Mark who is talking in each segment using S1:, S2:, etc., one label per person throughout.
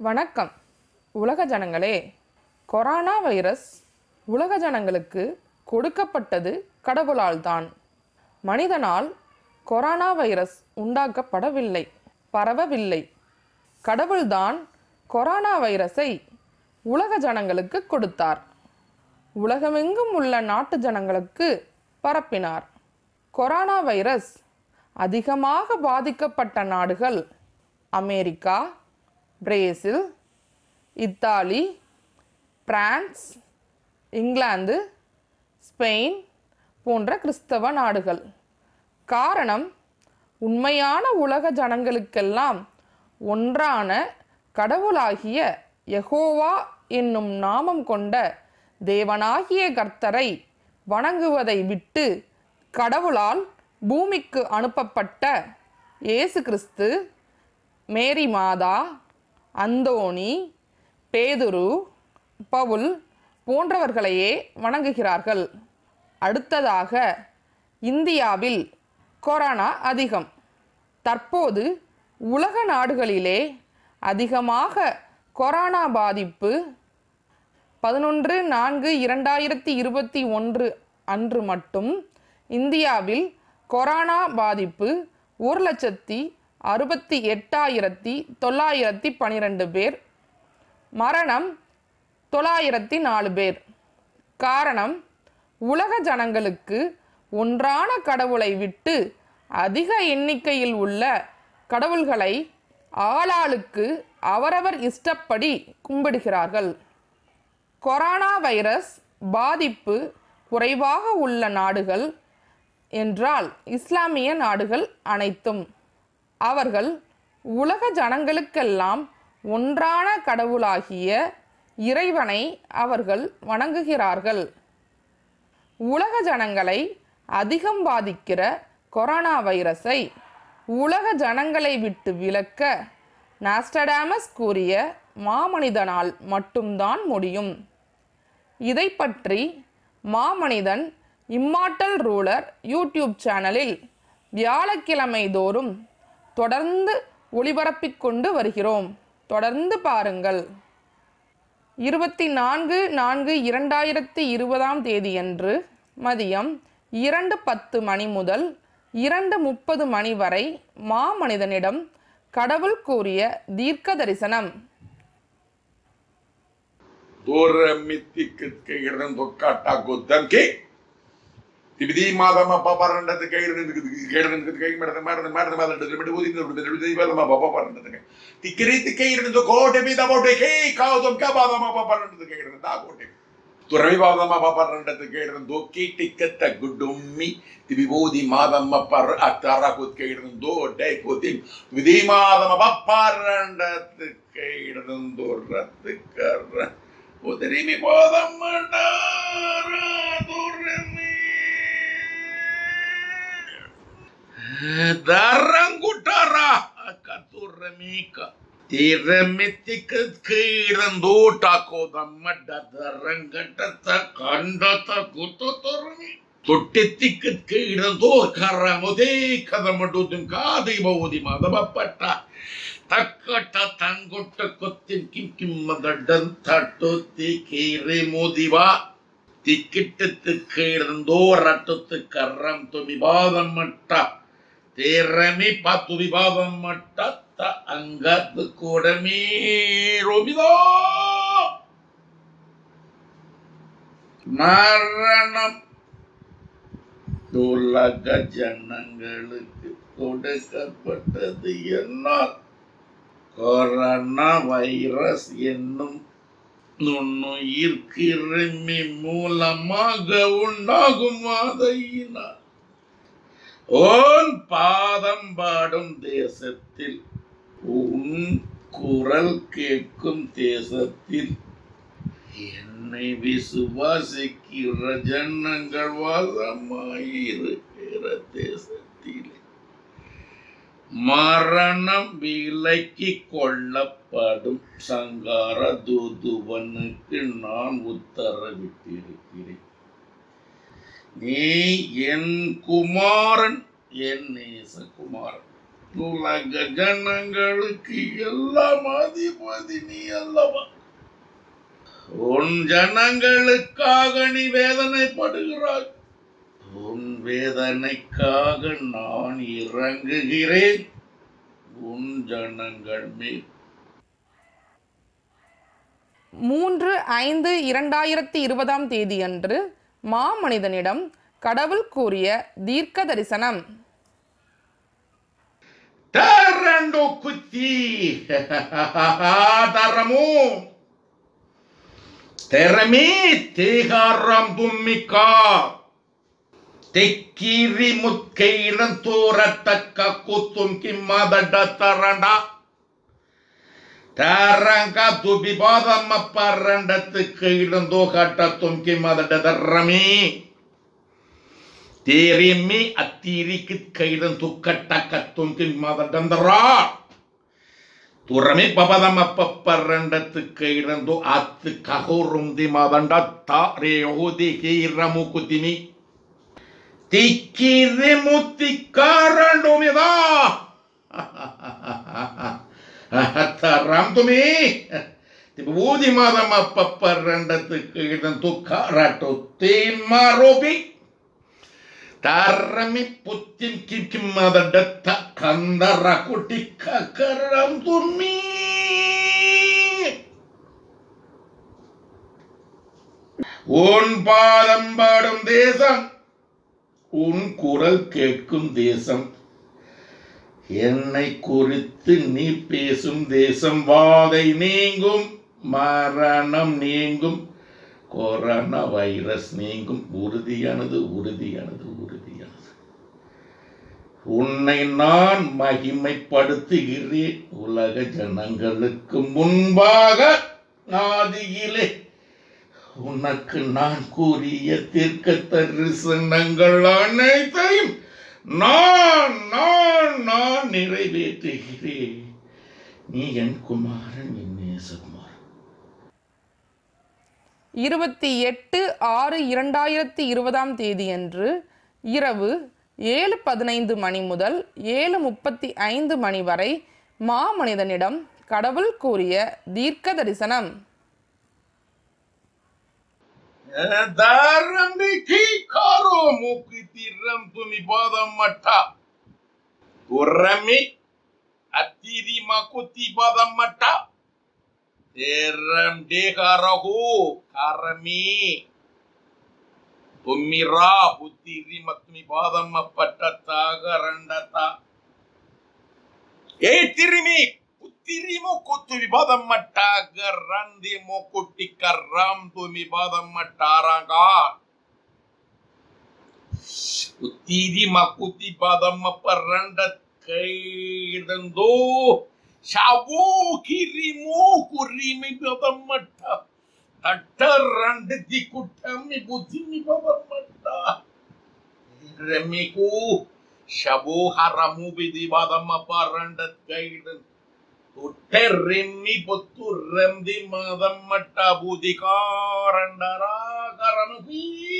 S1: வணக்கம் உலக ஜனங்களே. Corona virus உலக ஜனங்களுக்கு கொடுக்கப்பட்டது கடவுளால் தான். மனிதனால் கொரோனா வைரஸ் உண்டாக்கப்படவில்லை, பரவவில்லை. கடவுள்தான் கொரோனா வைரஸை உலக ஜனங்களுக்கு கொடுத்தார். உலகமெங்கும் உள்ள நாட்டு ஜனங்களுக்கு பரப்பினார். கொரோனா வைரஸ் அதிகமாக பாதிக்கப்பட்ட நாடுகள் அமெரிக்கா, பிரேசில், இத்தாலி, பிரான்ஸ், இங்கிலாந்து, ஸ்பெயின் போன்ற கிறிஸ்தவ நாடுகள். காரணம், உண்மையான உலக ஜனங்களுக்கெல்லாம் ஒன்றான கடவுளாகிய யெகோவா என்னும் நாமம் கொண்ட தேவனாகிய கர்த்தரை வணங்குவதை விட்டு கடவுளால் பூமிக்கு அனுப்பப்பட்ட இயேசு கிறிஸ்து, மேரி மாதா, அந்தோணி, பேதுரு, பவுல் போன்றவர்களையே வணங்குகிறார்கள். அடுத்ததாக இந்தியாவில் கொரோனா அதிகம். தற்போது உலக நாடுகளிலே அதிகமாக கொரோனா பாதிப்பு 11/4/2021 அன்று மட்டும் இந்தியாவில் கொரோனா பாதிப்பு 1,68,912 பேர், மரணம் 904 பேர். காரணம், உலக ஜனங்களுக்கு ஒன்றான கடவுளை விட்டு அதிக எண்ணிக்கையில் உள்ள கடவுள்களை ஆளாளுக்கு அவரவர் இஷ்டப்படி கும்பிடுகிறார்கள். கொரோனா வைரஸ் பாதிப்பு குறைவாக உள்ள நாடுகள் என்றால் இஸ்லாமிய நாடுகள் அனைத்தும். அவர்கள் உலக ஜனங்களுக்கெல்லாம் ஒன்றான கடவுளாகிய இறைவனை அவர்கள் வணங்குகிறார்கள். உலக ஜனங்களை அதிகம் பாதிக்கிற கொரோனா வைரஸை உலக ஜனங்களை விட்டு விலக்க நாஸ்டடாமஸ் கூறிய மாமனிதனால் மட்டும்தான் முடியும். இதை பற்றி மாமனிதன் இம்மார்ட்டல் ரூலர் யூடியூப் சேனலில் வியாழக்கிழமை தோறும் தொடர்ந்து ஒளிபரப்பிக் கொண்டு வருகிறோம். தொடர்ந்து பாருங்கள். 24/4/2020 மதியம் 2:10 மணி முதல் 2:30 மணி வரை மாமனிதனிடம் கடவுள் கூறிய தீர்க்க தரிசனம்.
S2: Tibidi madama papa randa the kay and the kay madam papa randa the tikiri the kay and the coat be about a kay cows of kabama papa randa the kay and the coat. To Ravama papa randa the kay and doki ticket a good dummy, Tibodi madama par atara could kay and do day put him with the madama papa randa the kay and do the car. What the rimi podama Darangutara Katuramica Tiramitica Kirandota Kodamada Darangata Kandata Kutotormi Tuticket Kirando Karamode Kadamadudin Kadi Bodi Madabapata Takata Tanguta Kotin Kim Madadan Tatuti Kiri Modiva Ticket the Kirando Ratot Karam to Bibadamata Terami Patu Bibadamata Angat the Kodami Robido Maranam Tulaga Janangal Kodaka Pata the Yana Corona virus Yenum Nunu Irkirimi Mulamaga Unagumadaina On Padam Badum Desatil Un Kural Kekum Desatil Yenai Visuvasiki Rajanangarwaza Mair Era Desatil மரணம் விலைக்கு கொள்ளப்படும் சங்கார தூதுவனுக்கு நான் உத்தரவிட்டிருக்கிறேன். நீ என் குமாரன், என் நேசகுமாரன். உலக ஜனங்களுக்கு எல்லாம் அதிபதி நீ அல்லவா? உன் ஜனங்களுக்காக நீ வேதனைப்படுகிறாய். உன் வேதனைக்காக நான் இறங்குகிறேன் உன் ஜனங்கள் மேல்.
S1: 3/5/2020 அன்று மாமனிதனிடம் கடவுள் கூறிய தீர்க்க தரிசனம்.
S2: Terrendo cuti daramu termi tegaram dummika tekiri mutkeiran toratakka kutum kimmadada taranda tarangka tubi badam parrandatukku ilando kattatum kimmadada darami Terimi atirikit kaidan tukatakatum kimmadandara turami papadama paparandat kaidan do at kahorum di madandata rehodi kiramukutimi tikirimutikkarandomida taram tumi tibudi madama paparandat kaidan tukarato timarobi Tarami putim kim madadatta kandara kutika karam tumi. Un பாதம் பாடும் தேசம் உன் குரல் கேட்கும் தேசம் என்னை குறித்து நீ பேசும் தேசம் வாதை நீங்கும் மரணம் நீங்கும் கொரோனா வைரஸ் நீங்கும் உறுதியானது உறுதியானது உறுதியானது உன்னை நான் மகிமைப்படுத்துகிறேன் உலக ஜனங்களுக்கு முன்பாக ஆதியிலே உனக்கு நான் கூறிய தீர்க்க தரிசனங்கள் அனைத்தையும் நான் நான் நான் நிறைவேற்றுகிறேன் நீ என் குமாரன் என் நேசகுமாரன்
S1: 28/6/2020 அன்று இரவு 7:15 மணி முதல் 7:35 மணி வரை மாமனிதனிடம் கடவுள் கூறிய தீர்க்க தரிசனம்.
S2: Daramiki karo mukitiram tumi badam matta turami atiri makuti badam matta teram dekarahu karami tumira putiri matmi badam matta tagarandata tirimi putiri mokutu badam matta garandi mokuti karam tumi badam matta ranga putiri makuti badam maparanda kaidando shabu kirimu kurimi badam matta tattarand dikutami butimi badam matta remiku shabu haramu bidi badam maparanda kaidan Terimi putu remdi madam matta budhikarandara karanuhi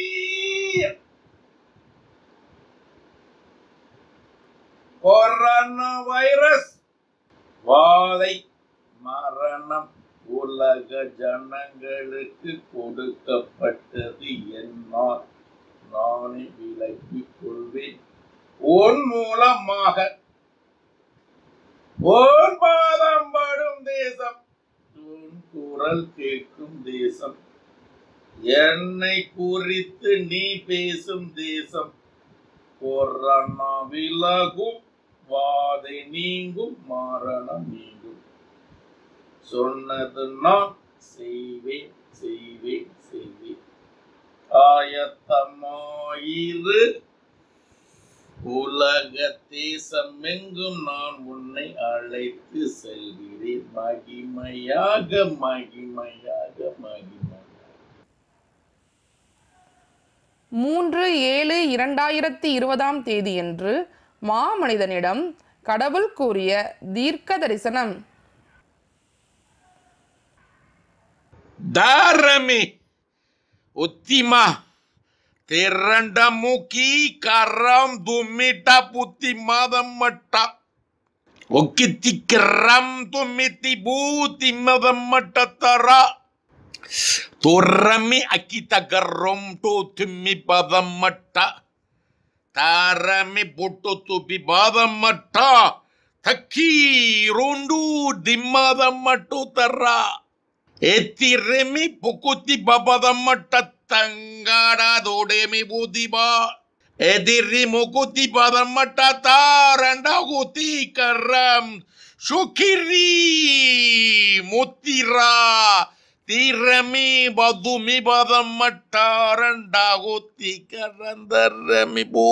S2: Corona virus வாதை மரணம் உலக ஜனங்களுக்கு கொடுக்கப்பட்டது என்னால் நானே விலக்கிக் கொள்வேன் உன் மூலமாக உன் பாதம் படும் தேசம் உன் குரல் கேட்கும் தேசம் என்னை குறித்து நீ பேசும் தேசம் கொரோனா விலகும் வாதை நீங்கும் மரணம் நீங்கும் சொன்னது நான் செய்வேன் செய்வேன் செய்வேன் ஆயத்தமாயிரு உலக தேசம் எங்கும் நான் உன்னை அழைத்து செல்கிறேன் மகிமையாக மகிமையாக மகிமையாக
S1: 3/7/2020 அன்று மாமனிதனிடம் கடவுள் கூறிய தீர்க்க தரிசனம்.
S2: Darami Uttima Terranda Muki Karam Dumita Puti Madam Matta ಒಕ್ಕಿತ್ತಿಕ್ಕರಂ ತುಮ್ಮಿತಿ ಭೂತಿ ಮದಮ್ಮಟ್ಟತರ ತೋರಮಿ ಅಕ್ಕಿತ ಗರ್ರಂ ಟೋ ತಿಮ್ಮಿ ಪದಮ್ಮಟ್ಟ ತಾರಮಿ ಬೊಟ್ಟು ತುಪಿ ಬಾದಮ್ಮಟ್ಟ ತಕ್ಕಿ ರೋಂಡು ದಿಮ್ಮದಮ್ಮಟ್ಟು ತರ ಎತ್ತಿರೆಮಿ ಪುಕುತಿ ಬಬದಮ್ಮಟ್ಟ ತಂಗಾಡ ದೋಡೆಮಿ ಬೂದಿಬಾ ಎದಿರಿ ಮುಕುತಿ ಪದಮ್ಮಟ್ಟ ತಾರಂಡ ಗುತಿ ಕರ್ರಂ ಶುಕಿರಿ ಮುತ್ತಿರ ತೀರಮಿ ಬದುಮಿ ಪದಮ್ಮಟ್ಟ ರಂಡ ಗುತಿ ಕರಂದರಮಿ ಬೋ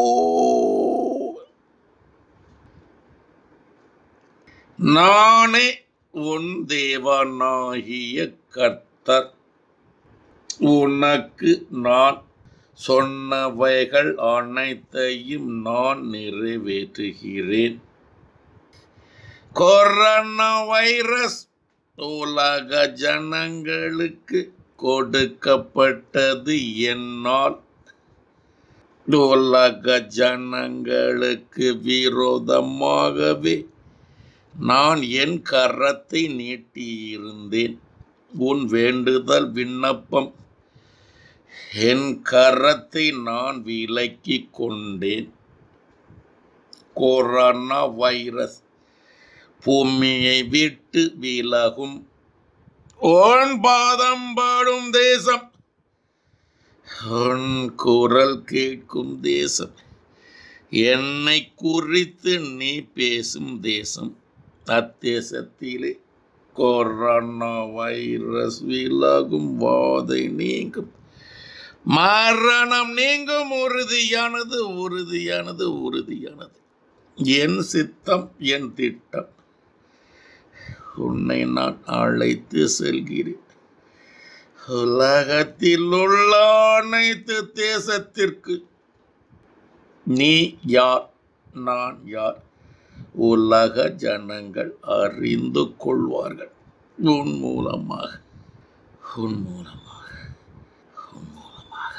S2: நானே உன் தேவனாகிய கர்த்தர் உனக்கு நான் சொன்னவைகள் அனைத்தையும் நான் நிறைவேற்றுகிறேன். கொரோனா வைரஸ் உலக ஜனங்களுக்கு கொடுக்கப்பட்டது என்னால் உலக ஜனங்களுக்கு விரோதமாகவே நான் என் கரத்தை நீட்டியிருந்தேன். உன் வேண்டுதல் விண்ணப்பம் என் கரத்தை நான் விலக்கி கொண்டேன். கொரோனா வைரஸ் பூமியை விட்டு விலகும். உன் பாதம் பாடும் தேசம், உன் குரல் கேட்கும் தேசம், என்னை குறித்து நீ பேசும் தேசம். அத்தேசத்திலே கொரோனா வைரஸ் விலகும், வாதை நீங்கும், மரணம் நீங்கும். உறுதியானது உறுதியானது உறுதியானது என் சித்தம், என் திட்டம். உன்னை நான் அழைத்து செல்கிறேன். உலகத்தில் உள்ள அனைத்து தேசத்திற்கு நீ யார், நான் யார், உலக ஜனங்கள் அறிந்து கொள்வார்கள். உன் மூலமாக உன் மூலமாக உன் மூலமாக.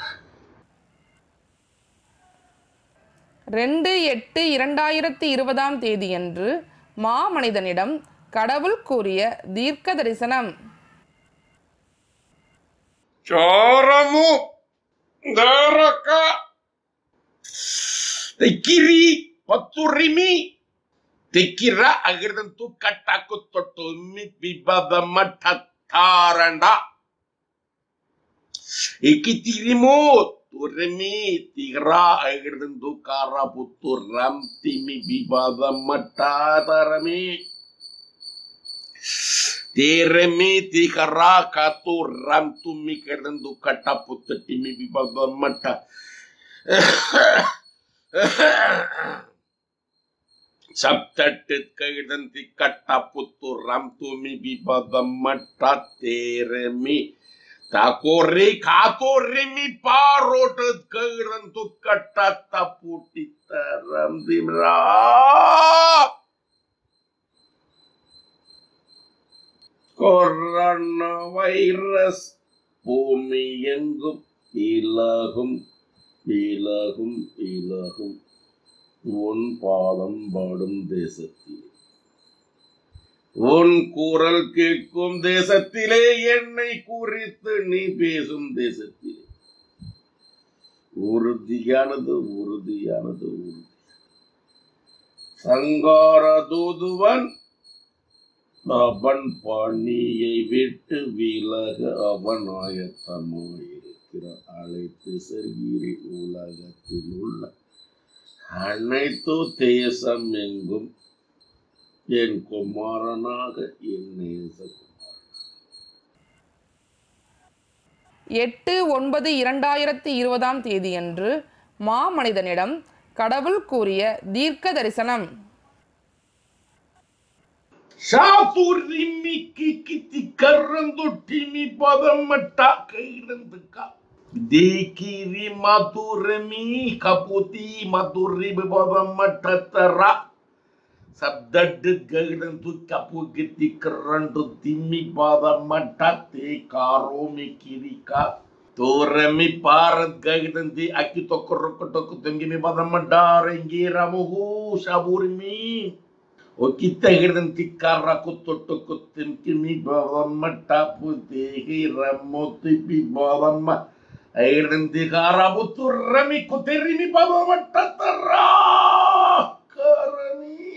S1: 2/8/2020 தேதியன்று மாமனிதனிடம் கடவுள் கூறிய தீர்க்க தரிசனம்.
S2: சாரமு தாரக தெக்கிரி பத்துரிமி தெக்கிர அகிர்தந்து கட்டாக்கு தொட்டுமி விபதம தத்தாரண்டா எக்கித்திரிமோ துரமி திகரா அகிர்தந்து காரா புத்துரம் திமி விபதம தாரமி Teremi tikara katu ram tumi kerendu kata putu timi bibaba mata. Sabtatit kerendu kata putu ram tumi bibaba mata teremi. Takori katu remi parotut kerendu kata taputi taram dimra. Corona virus பூமி எங்கும் விலகும் விலகும் விலகும். உன் பாதம் பாடும் தேசத்திலே, உன் குரல் கேட்கும் தேசத்திலே, என்னை குறித்து நீ பேசும் தேசத்திலே உறுதியானது உறுதியானது உறுதி. சங்கார தூதுவன் அவன் பணியை விட்டு விலக அவன் ஆயத்தமாயிருக்கிறான். அழைத்து செல்கிறேன். உலகத்தில் உள்ள அனைத்து தேசம் எங்கும் என் குமாரனாக என் நேசகுமாரன்.
S1: 8/9/2020 தேதியன்று மாமனிதனிடம் கடவுள் கூறிய தீர்க்க தரிசனம்.
S2: Saturimi kikiti karando timi padamata kairandaka. Dekiri maturemi kaputi maturi padamata tara. Sabdad gairandu kapu kiti karando timi padamata te karomi kirika. Toremi parat gairandi akito korokotoko tengimi padamata rengira muhu saburimi. Okitahiran tikara kutotokotim kimi balamma tapu tehi ramoti pi balamma airan tikara buturami kuterimi balamma tatara karani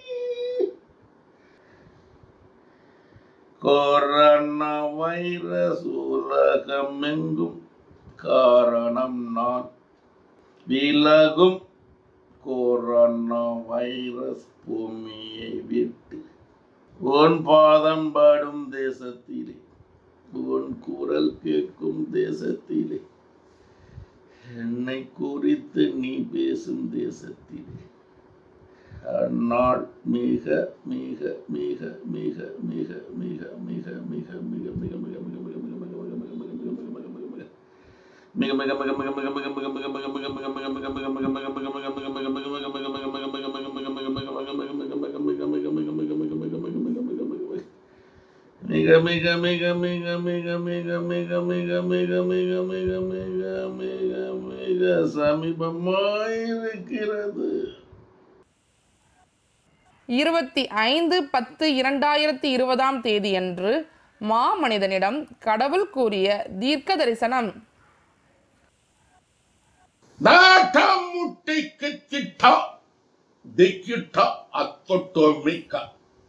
S2: Corona virus உலகமெங்கும் காரணம் நான் விலகும் corona virus பூமியை விட்டு உன் பாதம் பாடும் தேசத்திலே உன் குரல் கேட்கும் தேசத்திலே என்னை குறித்து நீ பேசும் தேசத்திலே அந்நாள் மிக மிக மிக மிக மிக மிக மிக மிக மிக மிக மிக சமீபமாயிருக்கிறது.
S1: 25/10/2020 தேதியன்று மாமனிதனிடம் கடவுள் கூறிய தீர்க்க தரிசனம்.
S2: நாட்டமுட்டிக்கு திட்டா திக்கிட்டா அத்தொட்டோமிக்கா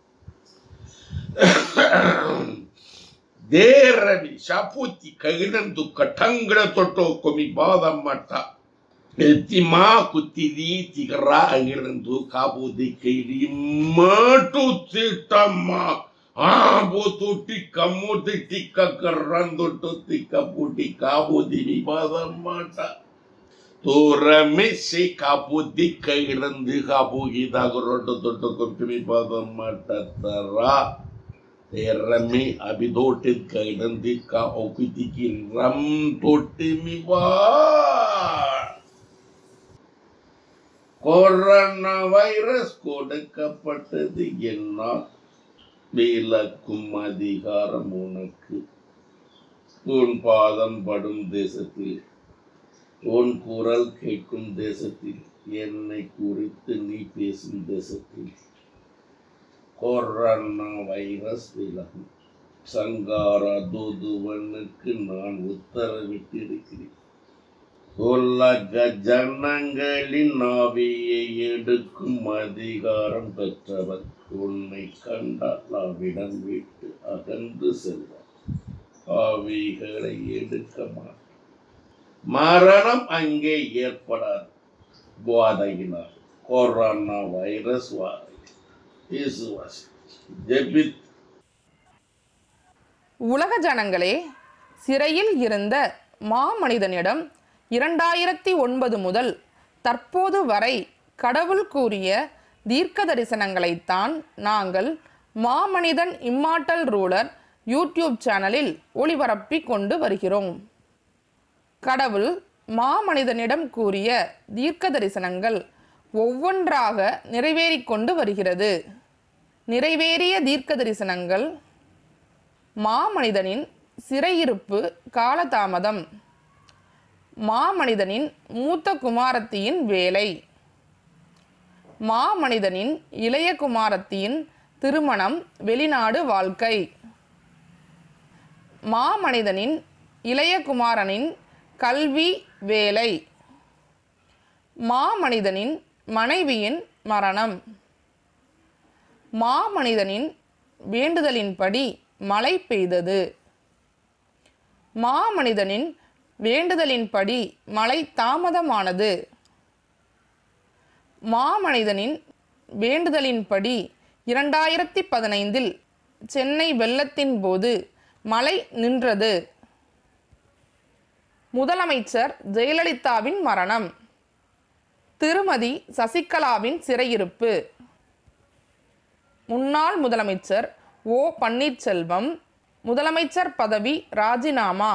S2: தேரவி ஷாபூத்தி கையிலந்து கட்டங்கட தொட்டோ கொமி பாதம் மாட்டா எத்திமா குத்திதி திகரா அங்கிருந்து காபூதி கைதி மாட்டு திட்டம்மா ஆபோ தொட்டி கம்மூத்தி திக்க கர்றந்தொட்டு திக்க பூட்டி காபூதி பாதம் மாட்டா தூரமிசி காபூதி கையிலந்து காபூகி தாகரோட்டு தொட்டு கொப்பி பாதம் மாட்டா Terami abidotit kailanti ka okitiki ram totimiba. Corona virus கொடுக்கப்பட்டது என்னால் விலக்கும் அதிகாரம் உனக்கு. உன் பாதம் படும் தேசத்தில் உன் குரல் கேட்கும் தேசத்தில் என்னை குறித்து நீ பேசும் தேசத்தில் கொரோனா வைரஸ் விலகும். சங்கார தூதுவனுக்கு நான் உத்தரவிட்டிருக்கிறேன். உலக ஜனங்களின் ஆவியை எடுக்கும் அதிகாரம் பெற்றவர் உன்னை கண்டால் அவ்விடம் விட்டு அகன்று செல்வார். ஆவிகளை எடுக்க மாட்டார். மரணம் அங்கே ஏற்படாது. போதையினார் கொரோனா வைரஸ்
S1: உலக ஜனங்களே, சிறையில் இருந்த மாமனிதனிடம் 2009 முதல் தற்போது வரை கடவுள் கூறிய தீர்க்க தரிசனங்களைத்தான் நாங்கள் மாமனிதன் இம்மார்ட்டல் ரூலர் யூடியூப் சேனலில் ஒளிபரப்பிக் கொண்டு வருகிறோம். கடவுள் மாமனிதனிடம் கூறிய தீர்க்க தரிசனங்கள் ஒவ்வொன்றாக நிறைவேறிக்கொண்டு வருகிறது. நிறைவேறிய தீர்க்க தரிசனங்கள்: மாமனிதனின் சிறையிருப்பு காலதாமதம், மாமனிதனின் மூத்த குமாரத்தியின் வேலை, மாமனிதனின் இளைய குமாரத்தியின் திருமணம் வெளிநாடு வாழ்க்கை, மாமனிதனின் இளைய குமாரனின் கல்வி வேலை, மாமனிதனின் மனைவியின் மரணம், மாமனிதனின் வேண்டுதலின்படி மழை பெய்தது, மாமனிதனின் வேண்டுதலின்படி மழை தாமதமானது, மாமனிதனின் வேண்டுதலின்படி 2015 சென்னை வெள்ளத்தின் போது மழை நின்றது, முதலமைச்சர் ஜெயலலிதாவின் மரணம், திருமதி சசிகலாவின் சிறையிருப்பு, முன்னாள் முதலமைச்சர் ஓ பன்னீர்செல்வம் முதலமைச்சர் பதவி ராஜினாமா,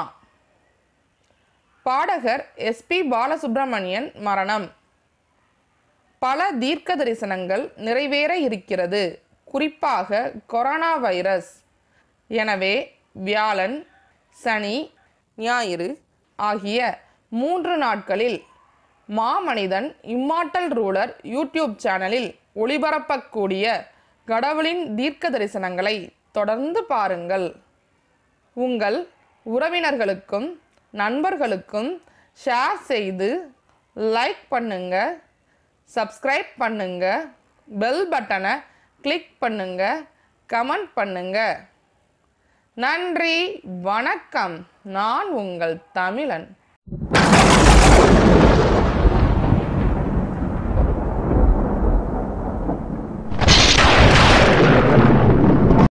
S1: பாடகர் எஸ்பி பாலசுப்ரமணியன் மரணம். பல தீர்க்க தரிசனங்கள் நிறைவேற இருக்கிறது, குறிப்பாக கொரோனா வைரஸ். எனவே வியாழன், சனி, ஞாயிறு ஆகிய 3 நாட்களில் மாமனிதன் இம்மார்ட்டல் ரூலர் யூடியூப் சேனலில் ஒளிபரப்பக்கூடிய கடவுளின் தீர்க்க தரிசனங்களை தொடர்ந்து பாருங்கள். உங்கள் உறவினர்களுக்கும் நண்பர்களுக்கும் ஷேர் செய்து லைக் பண்ணுங்க, சப்ஸ்கிரைப் பண்ணுங்க, பெல் பட்டனை கிளிக் பண்ணுங்க, கமெண்ட் பண்ணுங்க. நன்றி, வணக்கம். நான் உங்கள் தமிழன்.